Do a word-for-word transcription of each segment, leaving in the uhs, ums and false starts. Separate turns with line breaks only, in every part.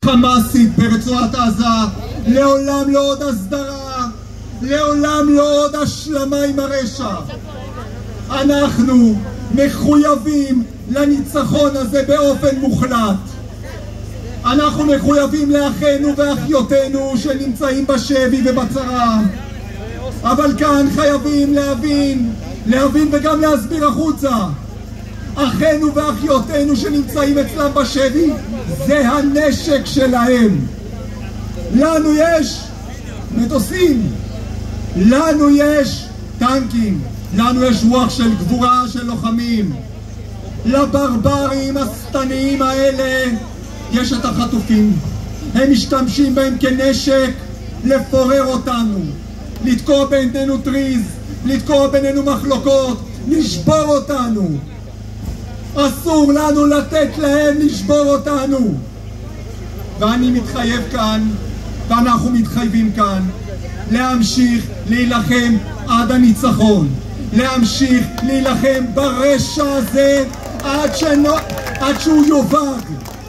חמאסית ברצועת עזה, לעולם לא עוד הסדרה, לעולם לא עוד השלמה עם הרשע. אנחנו מחויבים לניצחון הזה באופן מוחלט. אנחנו מחויבים לאחינו ואחיותינו שנמצאים בשבי ובצרה, אבל כאן חייבים להבין, להבין וגם להסביר החוצה. אחינו ואחיותינו שנמצאים אצלם בשבי, זה הנשק שלהם. לנו יש מטוסים, לנו יש טנקים, לנו יש רוח של גבורה של לוחמים. לברברים השטניים האלה יש את החטופים. הם משתמשים בהם כנשק לפורר אותנו, לתקוע בינינו טריז, לתקוע בינינו מחלוקות, לשבור אותנו. אסור לנו לתת להם לשבור אותנו. ואני מתחייב כאן, ואנחנו מתחייבים כאן, להמשיך להילחם עד הניצחון, להמשיך להילחם ברשע הזה עד, שנו, עד שהוא יובג.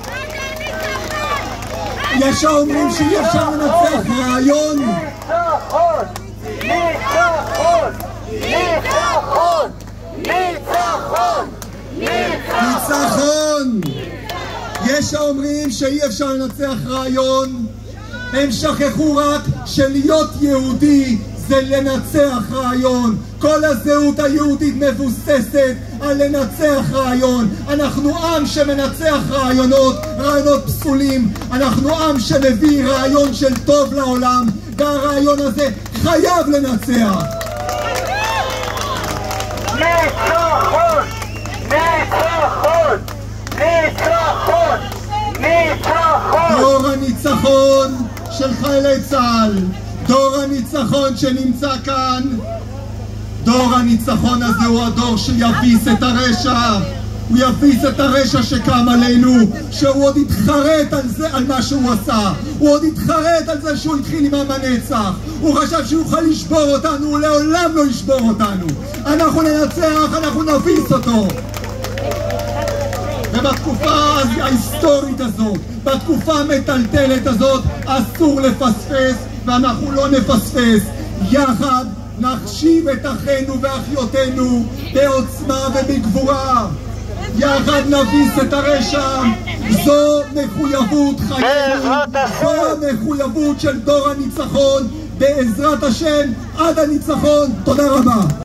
יש האומרים שאי אפשר לנצח רעיון.
ניצחון! ניצחון! ניצחון! ניצחון!
ניצחון! יש האומרים שאי אפשר לנצח רעיון. הם שכחו רק שלהיות יהודי זה לנצח רעיון. כל הזהות היהודית מבוססת על לנצח רעיון. אנחנו עם שמנצח רעיונות, רעיונות פסולים. אנחנו עם שמביא רעיון של טוב לעולם, והרעיון הזה חייב לנצח.
ניצחון! ניצחון! ניצחון! ניצחון!
דור הניצחון של חיילי צה"ל, דור הניצחון שנמצא כאן, דור הניצחון הזה הוא הדור שיביס את הרשע. הוא יביס את הרשע שקם עלינו, שהוא עוד יתחרט על זה, על מה שהוא עשה. הוא עוד יתחרט על זה שהוא התחיל עם עם הנצח. הוא חשב שהוא יוכל לשבור אותנו, הוא לעולם לא ישבור אותנו. אנחנו ננצח, אנחנו נביס אותו. ובתקופה ההיסטורית הזאת, בתקופה המטלטלת הזאת, אסור לפספס, ואנחנו לא נפספס. יחד נחשיב את אחינו ואחיותינו בעוצמה ובגבורה. יחד נביס את הרשע. זו מחויבות חיינו, זו מחויבות של דור הניצחון. בעזרת השם עד הניצחון. תודה רבה.